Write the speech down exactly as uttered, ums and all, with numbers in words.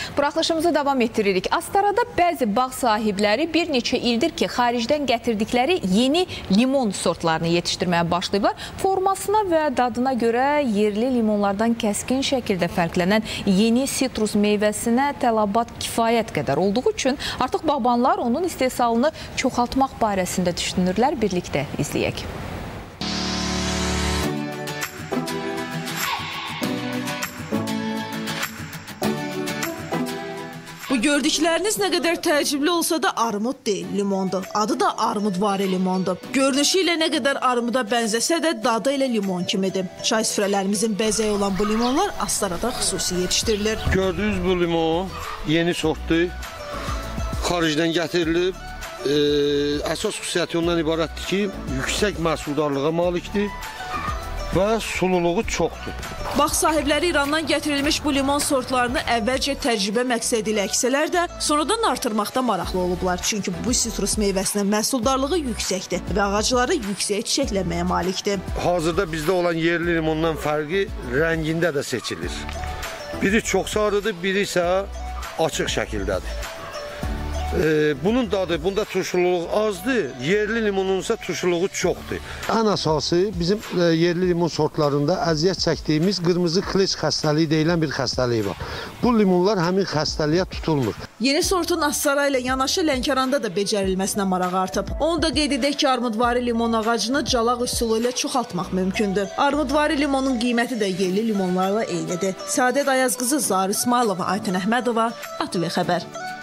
Buraxılışımızı davam etdiririk. Astarada bəzi bağ sahibləri bir neçə ildir ki, xaricdən gətirdikləri yeni limon sortlarını yetişdirməyə başlayıblar. Formasına və dadına görə yerli limonlardan kəskin şəkildə fərqlənən yeni sitrus meyvəsinə tələbat kifayət qədər olduğu üçün artıq bağbanlar onun istehsalını çoxaltmaq barəsində düşünürlər. Birlikdə izləyək. Bu gördükləriniz nə qədər təəccüblü olsa da armud deyil, limondur. Adı da armudvari limondur. Görünüşü ilə nə qədər armuda bənzəsə də dadı ilə limon kimidir. Çay süfrələrimizin bəzəyi olan bu limonlar Astarada xüsusi yetişdirilir. Gördüyünüz bu limon yeni sortdur. Xaricdən gətirilib. Ee, əsas xüsusiyyəti ondan ibarətdir ki, yüksək məhsuldarlığa malikdir və sululuğu çoxdur. Bağ sahibləri İrandan gətirilmiş bu limon sortlarını əvvəlcə təcrübə məqsədi ilə əksələr də sonradan artırmaqda maraqlı olublar. Çünki bu sitrus meyvəsinin məhsuldarlığı yüksəkdir və ağacları yüksək çiçəklənməyə malikdir. Hazırda bizdə olan yerli limondan fərqi rəngində də seçilir. Biri çox sarıdır, biri isə açıq şəkildədir. Ee, bunun dadı, bunda turşuluğu azdır, yerli limonunsa turşuluğu çoxdur. Ən əsası bizim e, yerli limon sortlarında əziyyət çəkdiyimiz qırmızı kleç xəstəliyi deyilən bir xəstəliyi var. Bu limonlar həmin xəstəliyə tutulmur. Yeni sortun Astara ilə yanaşı Lənkəranda da becərilməsinə maraq artıb. Onu da qeyd edək ki, armudvari limon ağacını calaq üsulu ilə çoxaltmaq mümkündür. Armudvari limonun qiyməti də yerli limonlarla eynidir. Səadət Ayaz qızı, Zahir İsmailova, Aytən Əhmədova, A T V Xəbər.